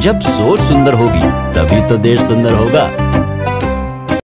जब सोच सुंदर होगी तभी तो देश सुंदर होगा।